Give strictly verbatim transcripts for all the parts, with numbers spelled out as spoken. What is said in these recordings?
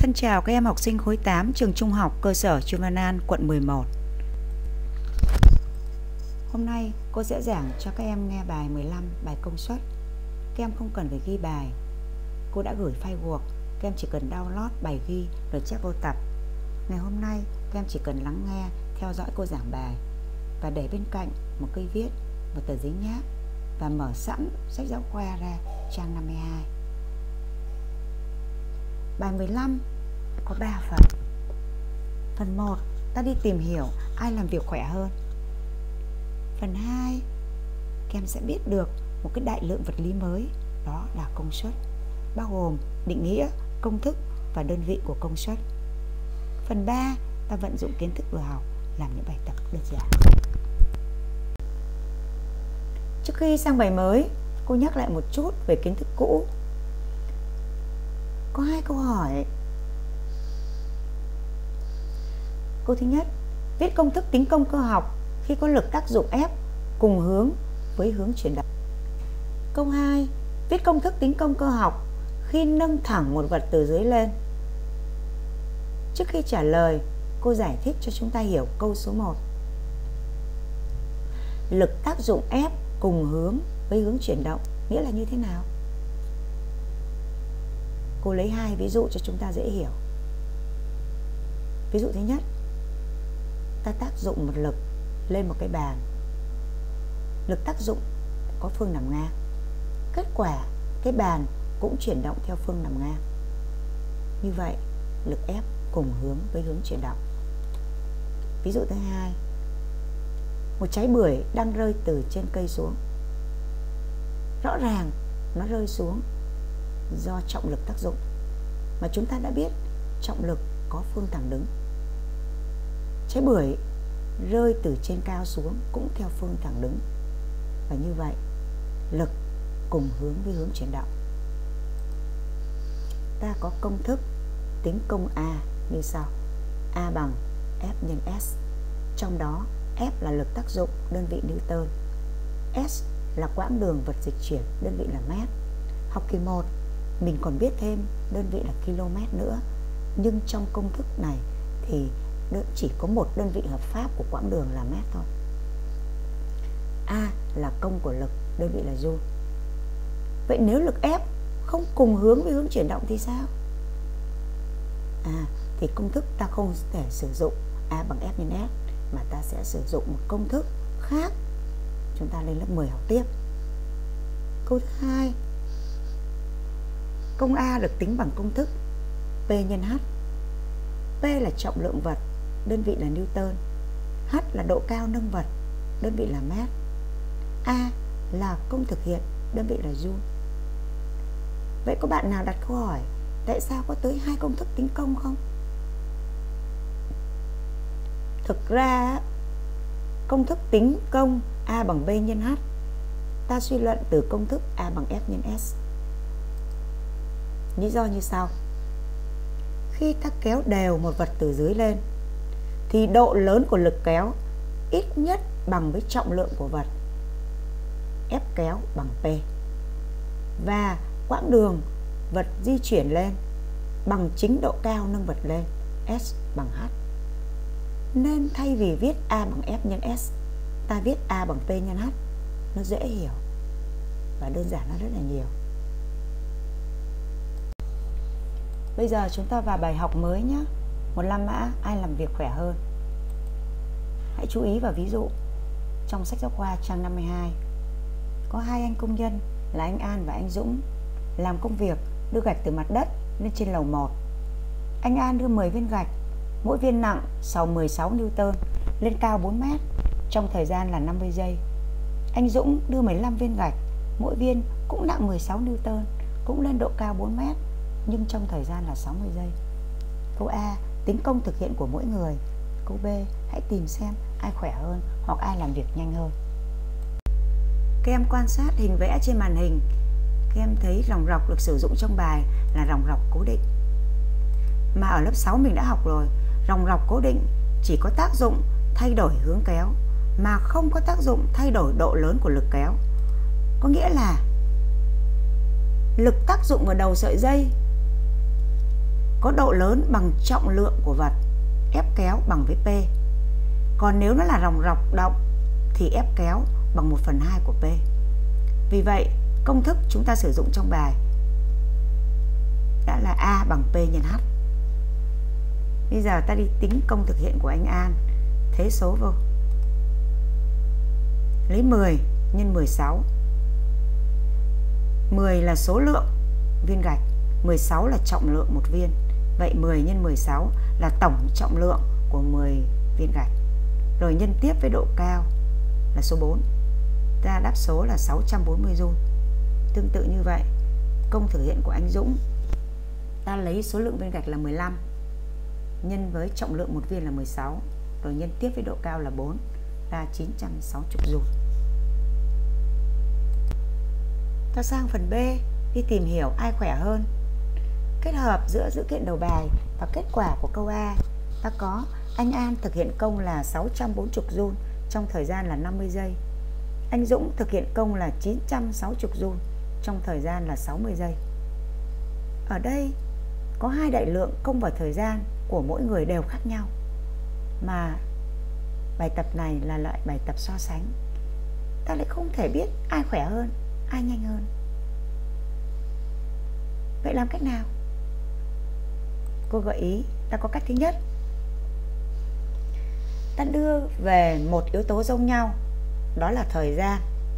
Thân chào các em học sinh khối tám trường Trung học cơ sở Trương Văn An, quận mười một. Hôm nay cô sẽ giảng cho các em nghe bài mười lăm, bài công suất. Các em không cần phải ghi bài. Cô đã gửi file Word, các em chỉ cần download bài ghi rồi chép vô tập. Ngày hôm nay các em chỉ cần lắng nghe, theo dõi cô giảng bài và để bên cạnh một cây viết, một tờ giấy nháp và mở sẵn sách giáo khoa ra trang năm mươi hai. Bài mười lăm có ba phần. Phần một, ta đi tìm hiểu ai làm việc khỏe hơn. Phần hai, các em sẽ biết được một cái đại lượng vật lý mới, đó là công suất, bao gồm định nghĩa, công thức và đơn vị của công suất. Phần ba, ta vận dụng kiến thức vừa học, làm những bài tập đơn giản. Trước khi sang bài mới, cô nhắc lại một chút về kiến thức cũ. Có hai câu hỏi. Câu thứ nhất, viết công thức tính công cơ học khi có lực tác dụng F cùng hướng với hướng chuyển động. Câu hai, viết công thức tính công cơ học khi nâng thẳng một vật từ dưới lên. Trước khi trả lời, cô giải thích cho chúng ta hiểu câu số một. Lực tác dụng F cùng hướng với hướng chuyển động nghĩa là như thế nào? Cô lấy hai ví dụ cho chúng ta dễ hiểu. Ví dụ thứ nhất, ta tác dụng một lực lên một cái bàn. Lực tác dụng có phương nằm ngang. Kết quả, cái bàn cũng chuyển động theo phương nằm ngang. Như vậy, lực ép cùng hướng với hướng chuyển động. Ví dụ thứ hai, một trái bưởi đang rơi từ trên cây xuống. Rõ ràng nó rơi xuống do trọng lực tác dụng, mà chúng ta đã biết trọng lực có phương thẳng đứng. Trái bưởi rơi từ trên cao xuống cũng theo phương thẳng đứng, và như vậy lực cùng hướng với hướng chuyển động. Ta có công thức tính công A như sau: A bằng F nhân S, trong đó F là lực tác dụng, đơn vị Newton, S là quãng đường vật dịch chuyển, đơn vị là mét. Học kỳ một mình còn biết thêm đơn vị là km nữa, nhưng trong công thức này thì chỉ có một đơn vị hợp pháp của quãng đường là mét thôi. A là công của lực, đơn vị là joule. Vậy nếu lực F không cùng hướng với hướng chuyển động thì sao? À, thì công thức ta không thể sử dụng A bằng F nhân S, mà ta sẽ sử dụng một công thức khác. Chúng ta lên lớp mười học tiếp. Câu thứ hai, công A được tính bằng công thức P nhân H. P là trọng lượng vật, đơn vị là Newton. H là độ cao nâng vật, đơn vị là mét. A là công thực hiện, đơn vị là joule. Vậy có bạn nào đặt câu hỏi tại sao có tới hai công thức tính công không? Thực ra công thức tính công A bằng B nhân H ta suy luận từ công thức A bằng F nhân S. Lý do như sau: khi ta kéo đều một vật từ dưới lên thì độ lớn của lực kéo ít nhất bằng với trọng lượng của vật, F kéo bằng P, và quãng đường vật di chuyển lên bằng chính độ cao nâng vật lên, S bằng H. Nên thay vì viết A bằng F nhân S, ta viết A bằng P nhân H. Nó dễ hiểu và đơn giản hơn rất là nhiều. Bây giờ chúng ta vào bài học mới nhé. Một lăm mã, ai làm việc khỏe hơn. Hãy chú ý vào ví dụ trong sách giáo khoa trang năm mươi hai. Có hai anh công nhân là anh An và anh Dũng làm công việc đưa gạch từ mặt đất lên trên lầu một. Anh An đưa mười viên gạch, mỗi viên nặng mười sáu Newton, lên cao bốn mét trong thời gian là năm mươi giây. Anh Dũng đưa mười lăm viên gạch, mỗi viên cũng nặng mười sáu Newton, cũng lên độ cao bốn mét, nhưng trong thời gian là sáu mươi giây. Câu A, tính công thực hiện của mỗi người. Câu B, hãy tìm xem ai khỏe hơn hoặc ai làm việc nhanh hơn. Các em quan sát hình vẽ trên màn hình. Các em thấy ròng rọc được sử dụng trong bài là ròng rọc cố định. Mà ở lớp sáu mình đã học rồi, ròng rọc cố định chỉ có tác dụng thay đổi hướng kéo, mà không có tác dụng thay đổi độ lớn của lực kéo. Có nghĩa là lực tác dụng vào đầu sợi dây có độ lớn bằng trọng lượng của vật, ép kéo bằng với P. Còn nếu nó là ròng rọc động thì ép kéo bằng một phần hai của P. Vì vậy, công thức chúng ta sử dụng trong bài đã là A bằng P nhân H. Bây giờ ta đi tính công thực hiện của anh An. Thế số vô. Lấy mười nhân mười sáu. mười là số lượng viên gạch, mười sáu là trọng lượng một viên. Vậy mười nhân mười sáu là tổng trọng lượng của mười viên gạch. Rồi nhân tiếp với độ cao là số bốn. Ta đáp số là sáu trăm bốn mươi giun. Tương tự như vậy, công thực hiện của anh Dũng, ta lấy số lượng viên gạch là mười lăm nhân với trọng lượng một viên là mười sáu, rồi nhân tiếp với độ cao là bốn, ra chín trăm sáu mươi giun. Ta sang phần B, đi tìm hiểu ai khỏe hơn. Kết hợp giữa dữ kiện đầu bài và kết quả của câu A, ta có anh An thực hiện công là sáu trăm bốn mươi giun trong thời gian là năm mươi giây. Anh Dũng thực hiện công là chín trăm sáu mươi giun trong thời gian là sáu mươi giây. Ở đây có hai đại lượng công và thời gian của mỗi người đều khác nhau, mà bài tập này là loại bài tập so sánh. Ta lại không thể biết ai khỏe hơn, ai nhanh hơn. Vậy làm cách nào? Cô gợi ý ta có cách thứ nhất. Ta đưa về một yếu tố giống nhau, đó là thời gian.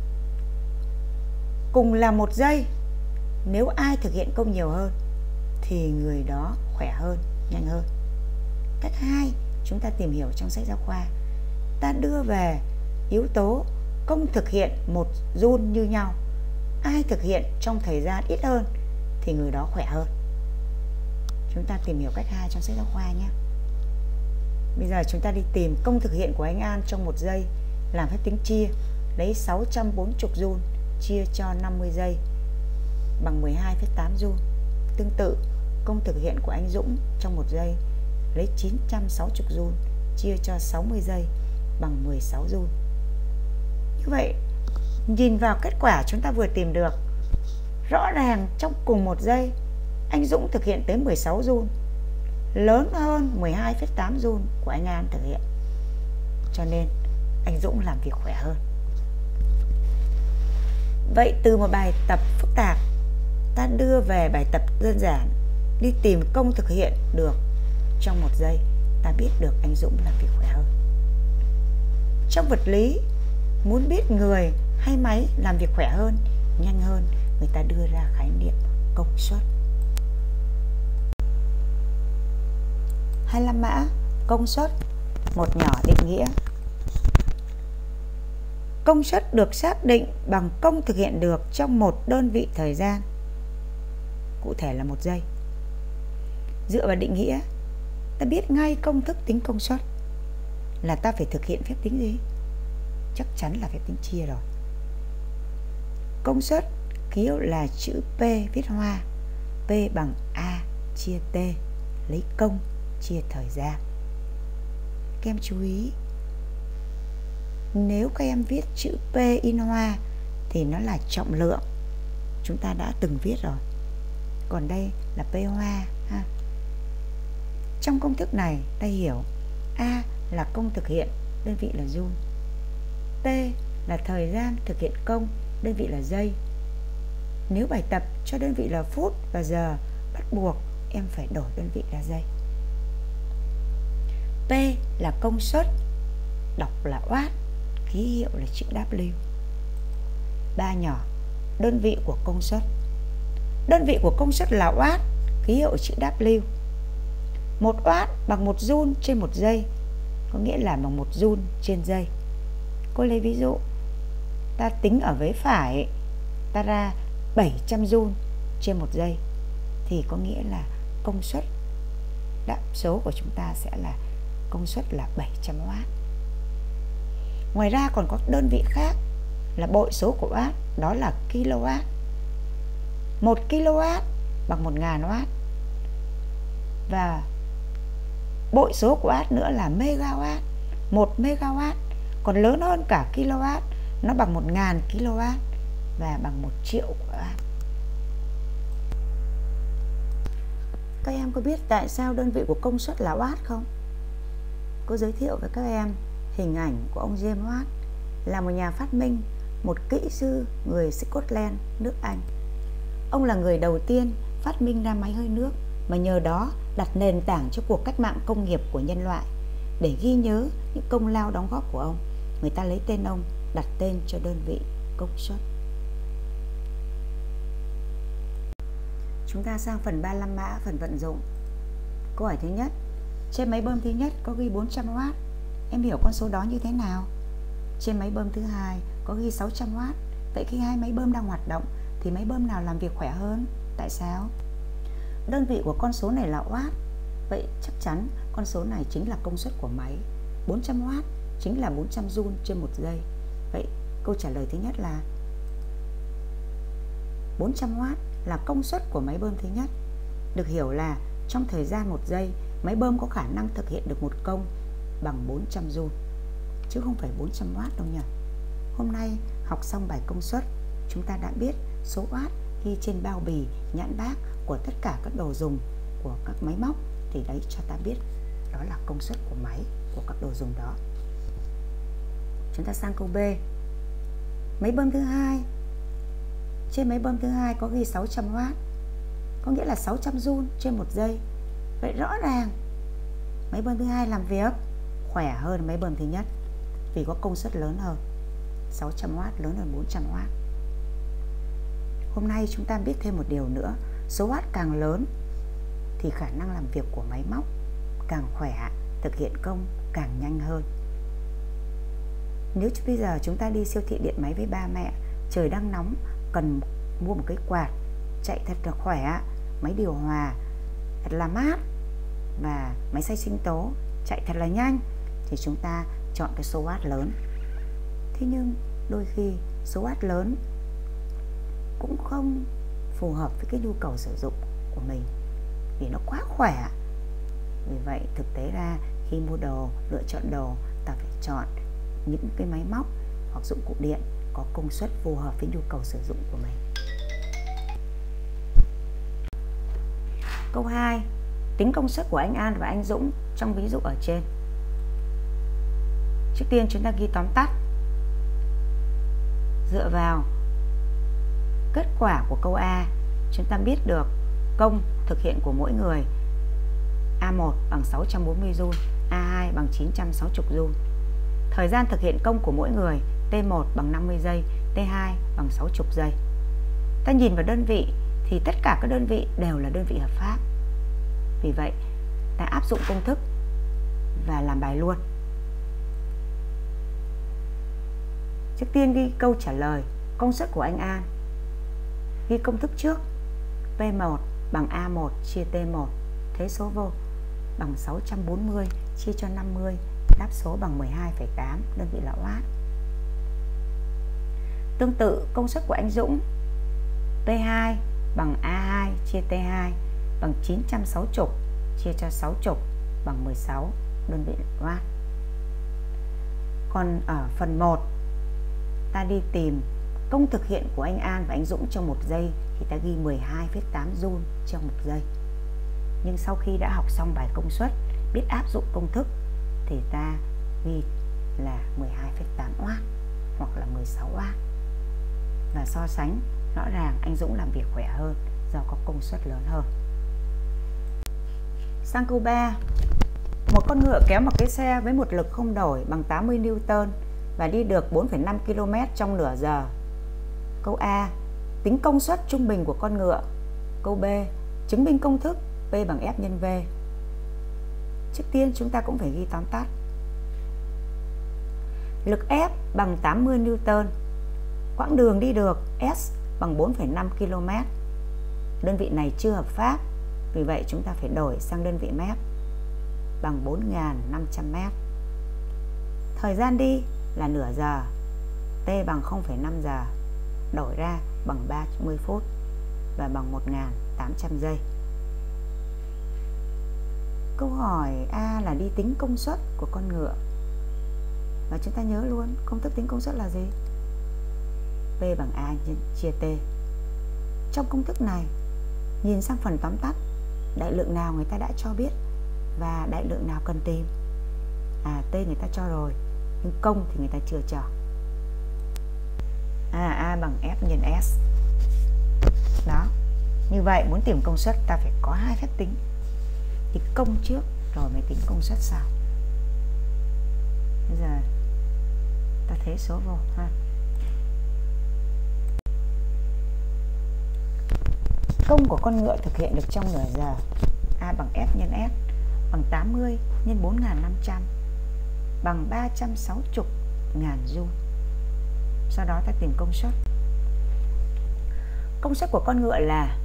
Cùng là một giây, nếu ai thực hiện công nhiều hơn thì người đó khỏe hơn, nhanh hơn. Cách hai, chúng ta tìm hiểu trong sách giáo khoa. Ta đưa về yếu tố công thực hiện một giun như nhau, ai thực hiện trong thời gian ít hơn thì người đó khỏe hơn. Chúng ta tìm hiểu cách hai trong sách giáo khoa nhé. Bây giờ chúng ta đi tìm công thực hiện của anh An trong một giây, làm phép tính chia, lấy sáu trăm bốn mươi giun chia cho năm mươi giây bằng mười hai phẩy tám giun. Tương tự, công thực hiện của anh Dũng trong một giây, lấy chín trăm sáu mươi giun chia cho sáu mươi giây bằng mười sáu giun. Như vậy, nhìn vào kết quả chúng ta vừa tìm được, rõ ràng trong cùng một giây, anh Dũng thực hiện tới mười sáu giun, lớn hơn mười hai phẩy tám giun của anh An thực hiện. Cho nên, anh Dũng làm việc khỏe hơn. Vậy từ một bài tập phức tạp, ta đưa về bài tập đơn giản, đi tìm công thực hiện được trong một giây, ta biết được anh Dũng làm việc khỏe hơn. Trong vật lý, muốn biết người hay máy làm việc khỏe hơn, nhanh hơn, người ta đưa ra khái niệm công suất. hai mươi lăm mã công suất. Một nhỏ định nghĩa. Công suất được xác định bằng công thực hiện được trong một đơn vị thời gian, cụ thể là một giây. Dựa vào định nghĩa, ta biết ngay công thức tính công suất là ta phải thực hiện phép tính gì? Chắc chắn là phép tính chia rồi. Công suất ký hiệu là chữ P viết hoa, P bằng A chia T, lấy công chia thời gian. Các em chú ý, nếu các em viết chữ P in hoa thì nó là trọng lượng, chúng ta đã từng viết rồi. Còn đây là P hoa ha. Trong công thức này ta hiểu A là công thực hiện, đơn vị là giun. T là thời gian thực hiện công, đơn vị là giây. Nếu bài tập cho đơn vị là phút và giờ, bắt buộc em phải đổi đơn vị ra giây. P là công suất, đọc là oát, ký hiệu là chữ W. Ba nhỏ, đơn vị của công suất. Đơn vị của công suất là oát, ký hiệu chữ W. Một oát bằng một giun trên một giây, có nghĩa là bằng một giun trên giây. Cô lấy ví dụ, ta tính ở vế phải, ta ra bảy trăm giun trên một giây, thì có nghĩa là công suất, đáp số của chúng ta sẽ là công suất là bảy trăm oát. Ngoài ra còn có đơn vị khác là bội số của oát, đó là kW. Một kW bằng một nghìn oát. Và bội số của oát nữa là megawatt. Một megawatt còn lớn hơn cả kW, nó bằng một nghìn kW và bằng một triệu oát. Các em có biết tại sao đơn vị của công suất là watt không? Cô giới thiệu với các em hình ảnh của ông James Watt, là một nhà phát minh, một kỹ sư người Scotland, nước Anh. Ông là người đầu tiên phát minh ra máy hơi nước, mà nhờ đó đặt nền tảng cho cuộc cách mạng công nghiệp của nhân loại. Để ghi nhớ những công lao đóng góp của ông, người ta lấy tên ông, đặt tên cho đơn vị công suất. Chúng ta sang phần ba mươi lăm mã, phần vận dụng. Câu hỏi thứ nhất: trên máy bơm thứ nhất có ghi bốn trăm oát, em hiểu con số đó như thế nào? Trên máy bơm thứ hai có ghi sáu trăm oát. Vậy khi hai máy bơm đang hoạt động thì máy bơm nào làm việc khỏe hơn? Tại sao? Đơn vị của con số này là oát. Vậy chắc chắn con số này chính là công suất của máy. bốn trăm oát chính là bốn trăm joule trên một giây. Vậy câu trả lời thứ nhất là bốn trăm oát là công suất của máy bơm thứ nhất. Được hiểu là trong thời gian một giây, máy bơm có khả năng thực hiện được một công bằng bốn trăm joule, chứ không phải bốn trăm oát đâu nhỉ. Hôm nay học xong bài công suất, chúng ta đã biết số oát ghi trên bao bì, nhãn bác của tất cả các đồ dùng của các máy móc, thì đấy cho ta biết đó là công suất của máy, của các đồ dùng đó. Chúng ta sang câu B. Máy bơm thứ hai, trên máy bơm thứ hai có ghi sáu trăm oát, có nghĩa là sáu trăm joule trên một giây. Vậy rõ ràng máy bơm thứ hai làm việc khỏe hơn máy bơm thứ nhất, vì có công suất lớn hơn. Sáu trăm oát lớn hơn bốn trăm oát. Hôm nay chúng ta biết thêm một điều nữa, số oát càng lớn thì khả năng làm việc của máy móc càng khỏe, thực hiện công càng nhanh hơn. Nếu bây giờ chúng ta đi siêu thị điện máy với ba mẹ, trời đang nóng, cần mua một cái quạt chạy thật là khỏe, máy điều hòa thật là mát và máy xay sinh tố chạy thật là nhanh, thì chúng ta chọn cái số oát lớn. Thế nhưng đôi khi số oát lớn cũng không phù hợp với cái nhu cầu sử dụng của mình, vì nó quá khỏe. Vì vậy thực tế ra khi mua đồ, lựa chọn đồ, ta phải chọn những cái máy móc hoặc dụng cụ điện có công suất phù hợp với nhu cầu sử dụng của mình. Câu hai. Tính công suất của anh An và anh Dũng trong ví dụ ở trên. Trước tiên chúng ta ghi tóm tắt. Dựa vào kết quả của câu A, chúng ta biết được công thực hiện của mỗi người: A một bằng sáu trăm bốn mươi joule, A hai bằng chín trăm sáu mươi joule. Thời gian thực hiện công của mỗi người: T một bằng năm mươi giây, T hai bằng sáu mươi giây. Ta nhìn vào đơn vị thì tất cả các đơn vị đều là đơn vị hợp pháp. Vì vậy ta áp dụng công thức và làm bài luôn. Trước tiên ghi câu trả lời, công suất của anh An. Ghi công thức trước: P một bằng A một chia T một, thế số vô bằng sáu trăm bốn mươi chia cho năm mươi, đáp số bằng mười hai phẩy tám, đơn vị là oát. Tương tự công suất của anh Dũng: P hai bằng A hai chia T hai bằng chín trăm sáu mươi chia cho sáu mươi bằng mười sáu, đơn vị là oát. Còn ở phần một, ta đi tìm công thực hiện của anh An và anh Dũng trong một giây thì ta ghi mười hai phẩy tám joule trong một giây. Nhưng sau khi đã học xong bài công suất, biết áp dụng công thức, thì ta ghi là mười hai phẩy tám oát hoặc là mười sáu oát. Và so sánh, rõ ràng anh Dũng làm việc khỏe hơn do có công suất lớn hơn. Sang câu ba. Một con ngựa kéo một cái xe với một lực không đổi bằng tám mươi Newton và đi được bốn phẩy năm ki lô mét trong nửa giờ. Câu A. Tính công suất trung bình của con ngựa. Câu B. Chứng minh công thức P bằng F nhân V. Trước tiên chúng ta cũng phải ghi tóm tắt. Lực F bằng tám mươi Newton. Quãng đường đi được S bằng bốn phẩy năm ki lô mét. Đơn vị này chưa hợp pháp, vì vậy chúng ta phải đổi sang đơn vị mét bằng bốn nghìn năm trăm mét. Thời gian đi là nửa giờ, T bằng không phẩy năm giờ, đổi ra bằng ba mươi phút và bằng một nghìn tám trăm giây. Câu hỏi A là đi tính công suất của con ngựa. Và chúng ta nhớ luôn, công thức tính công suất là gì? P bằng A nhân chia T. Trong công thức này, nhìn sang phần tóm tắt đại lượng nào người ta đã cho biết và đại lượng nào cần tìm. À, T người ta cho rồi, nhưng công thì người ta chưa cho. À, A bằng F nhân S. Đó. Như vậy muốn tìm công suất ta phải có hai phép tính. Tính công trước rồi mới tính công suất sau. Bây giờ ta thế số vô ha. Công của con ngựa thực hiện được trong nửa giờ. A bằng F nhân S bằng tám mươi nhân bốn nghìn năm trăm bằng ba trăm sáu mươi nghìn joule. Sau đó ta tìm công suất. Công suất của con ngựa là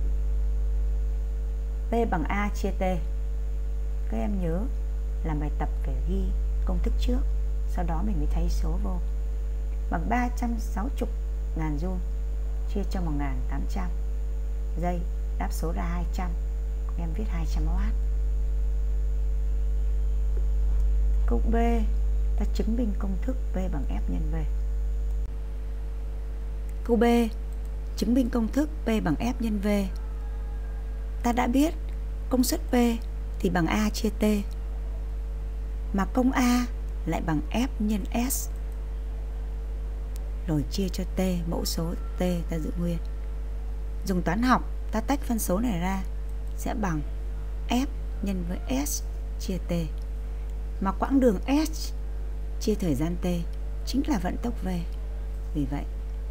P bằng A chia T. Các em nhớ làm bài tập phải ghi công thức trước, sau đó mình mới thấy số vô. Bằng ba trăm sáu mươi nghìn joule chia cho một nghìn tám trăm giây, đáp số ra hai trăm. Các em viết hai trăm oát. Câu B, ta chứng minh công thức P bằng F nhân V. Câu B, chứng minh công thức P bằng F nhân V. Ta đã biết công suất P thì bằng A chia T, mà công A lại bằng F nhân S, rồi chia cho T, mẫu số T ta giữ nguyên. Dùng toán học ta tách phân số này ra sẽ bằng F nhân với S chia T, mà quãng đường S chia thời gian T chính là vận tốc V. Vì vậy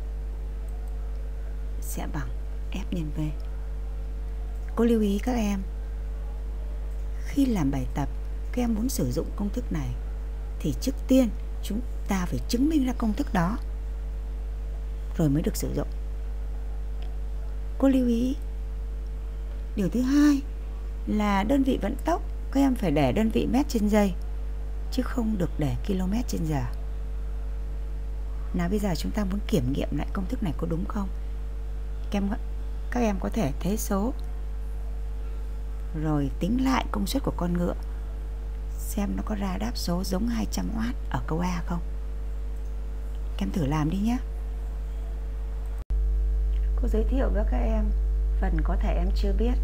sẽ bằng F nhân V. Cô lưu ý các em, khi làm bài tập các em muốn sử dụng công thức này thì trước tiên chúng ta phải chứng minh ra công thức đó rồi mới được sử dụng. Cô lưu ý điều thứ hai là đơn vị vận tốc các em phải để đơn vị mét trên giây chứ không được để km trên giờ. Nào bây giờ chúng ta muốn kiểm nghiệm lại công thức này có đúng không? Các em, các em có thể thế số rồi tính lại công suất của con ngựa xem nó có ra đáp số giống hai trăm oát ở câu A không. Các em thử làm đi nhé. Cô giới thiệu với các em phần có thể em chưa biết.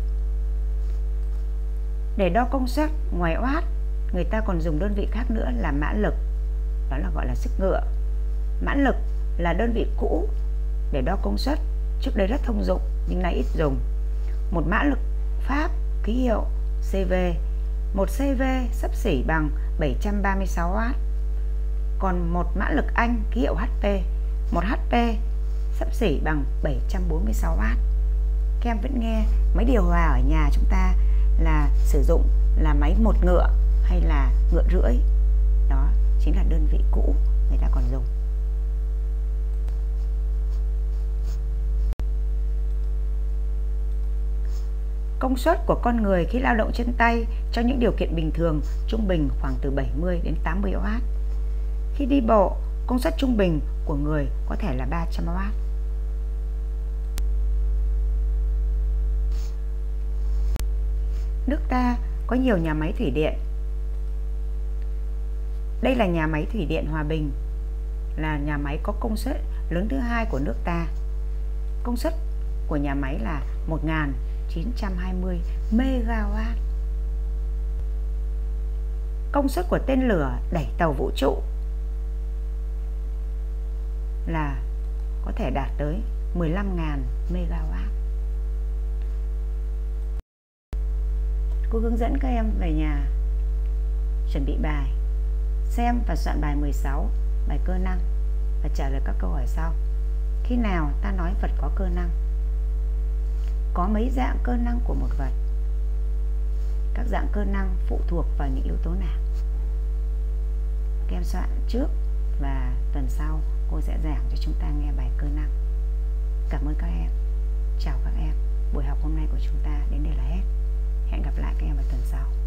Để đo công suất, ngoài oát người ta còn dùng đơn vị khác nữa là mã lực, đó là gọi là sức ngựa. Mã lực là đơn vị cũ để đo công suất, trước đây rất thông dụng nhưng nay ít dùng. Một mã lực Pháp ký hiệu xê vê, một xê vê xấp xỉ bằng bảy trăm ba mươi sáu oát. Còn một mã lực Anh ký hiệu hát pê, một hát pê xấp xỉ bằng bảy trăm bốn mươi sáu oát. Các em vẫn nghe máy điều hòa ở nhà chúng ta là sử dụng là máy một ngựa hay là ngựa rưỡi. Đó chính là đơn vị cũ người ta còn dùng. Công suất của con người khi lao động chân tay trong những điều kiện bình thường trung bình khoảng từ bảy mươi đến tám mươi oát. Khi đi bộ, công suất trung bình của người có thể là ba trăm oát. Nước ta có nhiều nhà máy thủy điện. Đây là nhà máy thủy điện Hòa Bình, là nhà máy có công suất lớn thứ hai của nước ta. Công suất của nhà máy là một nghìn chín trăm hai mươi mê ga oát. Công suất của tên lửa đẩy tàu vũ trụ là có thể đạt tới mười lăm nghìn mê ga oát. Cô hướng dẫn các em về nhà chuẩn bị bài, xem và soạn bài mười sáu, bài cơ năng và trả lời các câu hỏi sau. Khi nào ta nói vật có cơ năng? Có mấy dạng cơ năng của một vật? Các dạng cơ năng phụ thuộc vào những yếu tố nào? Các em soạn trước và tuần sau cô sẽ giảng cho chúng ta nghe bài cơ năng. Cảm ơn các em. Chào các em. Buổi học hôm nay của chúng ta đến đây là hết. Hẹn gặp lại các em vào tuần sau.